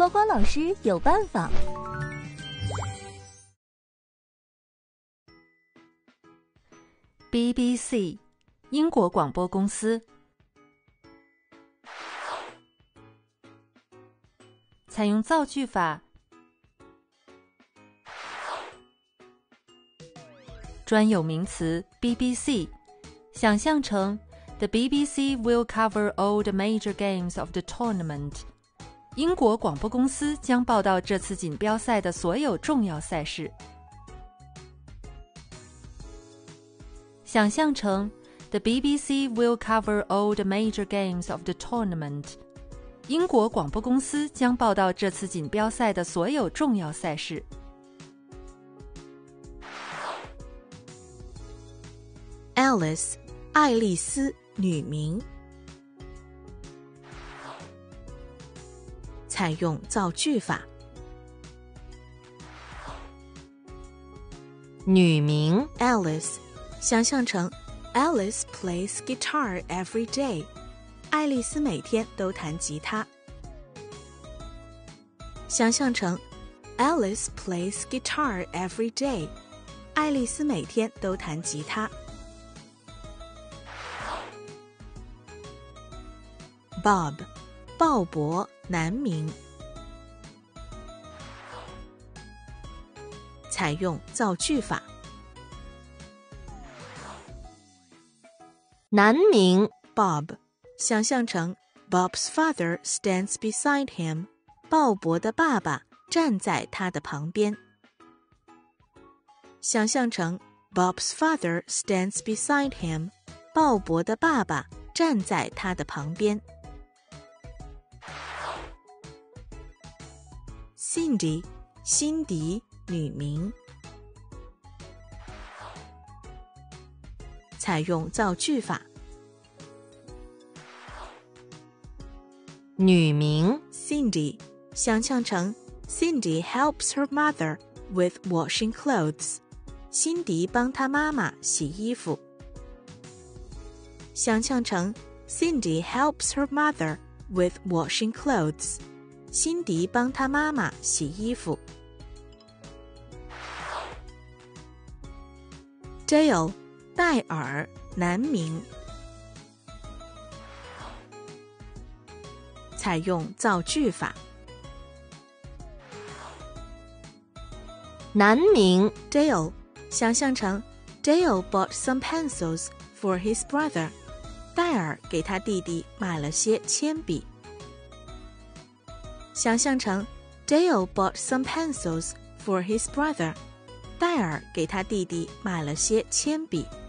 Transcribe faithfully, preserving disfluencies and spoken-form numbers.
光光老师有办法。 B B C 英国广播公司采用造句法，专有名词 B B C 想象成 The B B C will cover all the major games of the tournament。 英国广播公司将报道这次锦标赛的所有重要赛事。想象成 The B B C will cover all the major games of the tournament。 英国广播公司将报道这次锦标赛的所有重要赛事。 Alice 爱丽丝女名，采用造句法。 女名 Alice 想象成 Alice plays guitar every day。 爱丽丝每天都弹吉他。想象成 Alice plays guitar every day。 爱丽丝每天都弹吉他。Bob 鲍勃男名，采用造句法。 男名 Bob 想象成 Bob's father stands beside him。 鲍勃的爸爸站在他的旁边。想象成 Bob's father stands beside him。 鲍勃的爸爸站在他的旁边。Cindy 辛迪女名，采用造句法。 女名 Cindy 想象成 Cindy helps her mother with washing clothes。 辛迪帮她妈妈洗衣服。想象成 Cindy helps her mother with washing clothes。 辛迪帮她妈妈洗衣服。Dale 戴尔男名，采用造句法。 男名 Dale 想象成 Dale bought some pencils for his brother。 戴尔给他弟弟买了些铅笔。想象成 Dale bought some pencils for his brother。 戴尔给他弟弟买了些铅笔。